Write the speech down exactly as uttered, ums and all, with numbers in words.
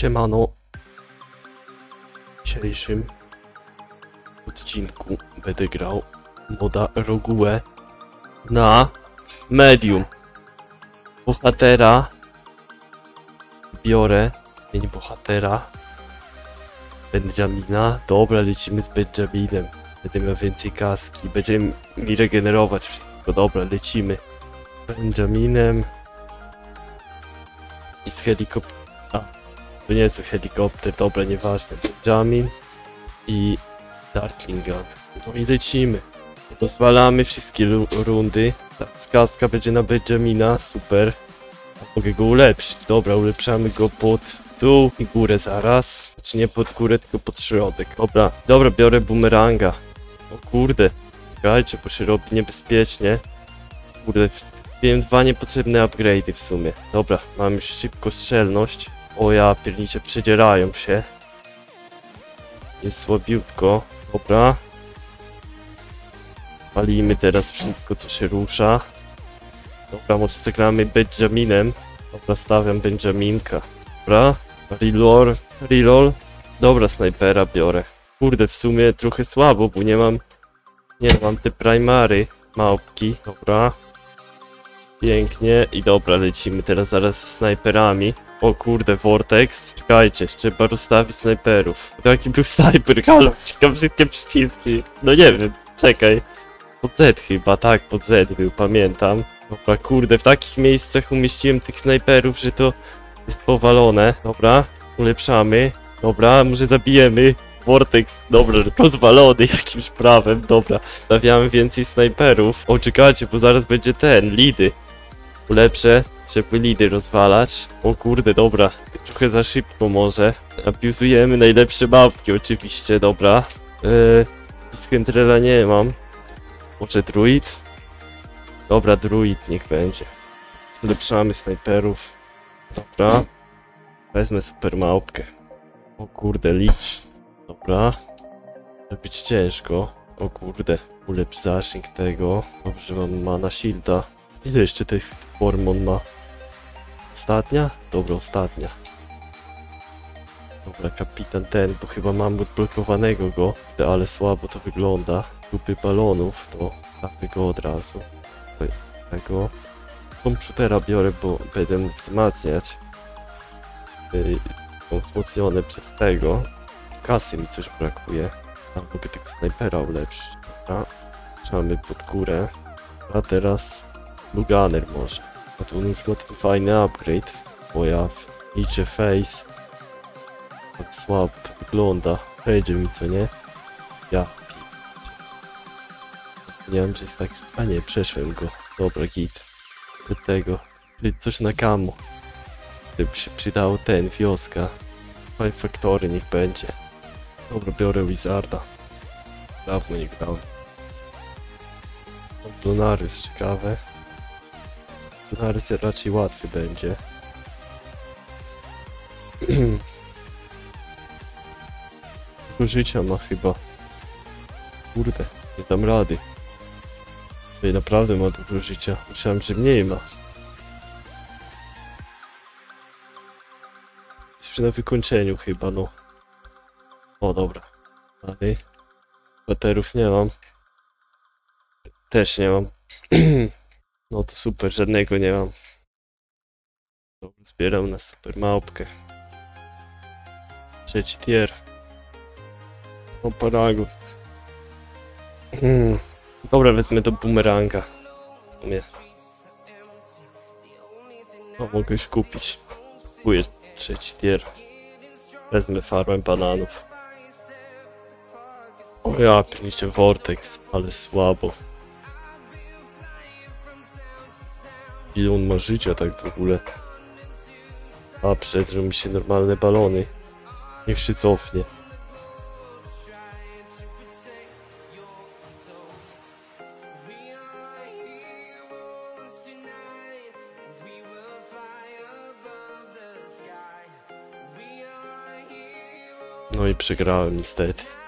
Siemano. W dzisiejszym odcinku będę grał moda Rogue na medium. Bohatera biorę, zmień bohatera Benjamina. Dobra, lecimy z Benjaminem. Będę miał więcej kaski, będzie mi regenerować wszystko. Dobra, lecimy Benjaminem i z helikopterem. To nie jest helikopter, dobra, nieważne. Benjamin i Darkling Gun. No i lecimy. Rozwalamy wszystkie rundy. Ta kaska będzie na Benjamina, super. Mogę go ulepszyć, dobra, ulepszamy go pod dół i górę zaraz. Znaczy nie pod górę, tylko pod środek. Dobra, dobra, biorę bumeranga. O kurde, czekajcie, bo się robi niebezpiecznie. Kurde, wiem dwa niepotrzebne upgrade'y w sumie. Dobra, mam już szybkostrzelność. O ja piernicze, przedzierają się. Jest słabiutko. Dobra. Palimy teraz wszystko, co się rusza. Dobra, może zagramy Benjaminem. Dobra, stawiam Benjaminka. Dobra. Reroll. Reroll. Dobra, snajpera biorę. Kurde, w sumie trochę słabo, bo nie mam... Nie mam te primary małpki. Dobra. Pięknie. I dobra, lecimy teraz zaraz z snajperami. O kurde, Vortex. Czekajcie, trzeba rozstawić snajperów. Taki był snajper, halo, wciskam wszystkie przyciski. No nie wiem, czekaj. Pod Z chyba, tak, pod Z był, pamiętam. Dobra, kurde, w takich miejscach umieściłem tych snajperów, że to jest powalone. Dobra, ulepszamy. Dobra, może zabijemy. Vortex, dobra, rozwalony jakimś prawem, dobra. Stawiamy więcej snajperów. O, czekajcie, bo zaraz będzie ten, lidy. Ulepszę, żeby lidy rozwalać. O kurde, dobra. Trochę za szybko może. Abuzujemy najlepsze mapki oczywiście, dobra. Yy, Skentrela nie mam. Może druid? Dobra, druid niech będzie. Ulepszamy snajperów. Dobra. Wezmę super małpkę. O kurde, licz. Dobra. Może być ciężko. O kurde, ulepsz zasięg tego. Dobrze, mam mana shielda. Ile jeszcze tych form on ma? Ostatnia? Dobra, ostatnia. Dobra, kapitan ten, bo chyba mam odblokowanego go, ale słabo to wygląda. Grupy balonów, to damy go od razu. Tego. Komputera biorę, bo będę mógł wzmacniać. Yy, wzmocnione przez tego. Kasy mi coś brakuje. A mogę tego snajpera ulepszyć. Dobra. Trzymamy pod górę. A teraz... Luganer może. A tu już ma ten fajny upgrade. Pojaw. Idzie face. Tak słabo to wygląda. Wejdzie mi, co nie? Ja nie wiem, że jest taki... A nie, przeszłem go. Dobra, git. Do tego. Coś na kamo. Gdyby się przydało ten, wioska. Five Factory niech będzie. Dobra, biorę Wizarda. Dawno nie grałem. Lunarius, ciekawe. Lunarius raczej łatwy będzie. Dużo życia ma chyba. Kurde, nie dam rady. Ej, naprawdę ma dużo życia. Myślałem, że mniej ma. Jest na wykończeniu chyba, no. O, dobra. Dalej. Baterów nie mam. Też nie mam. No to super, żadnego nie mam. Dobra, zbieram na super małpkę. Trzeci tier. O, paragu. Hmm. Dobra, wezmę do bumeranga. W sumie. No, mogę już kupić. Kupuję trzeci tier. Wezmę farmę bananów. O ja pierniczę, Vortex, ale słabo. Ile on ma życia tak w ogóle? A, przedrą mi się normalne balony. Niech się cofnie. No i przegrałem niestety.